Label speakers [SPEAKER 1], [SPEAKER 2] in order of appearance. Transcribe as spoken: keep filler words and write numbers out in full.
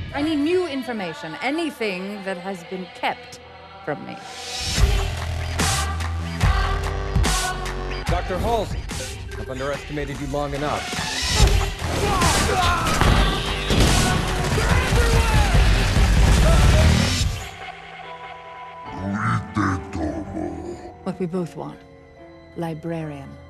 [SPEAKER 1] I need new information, anything that has been kept from me.
[SPEAKER 2] Doctor Halsey, I've underestimated you long enough.
[SPEAKER 1] What we both want. Librarian.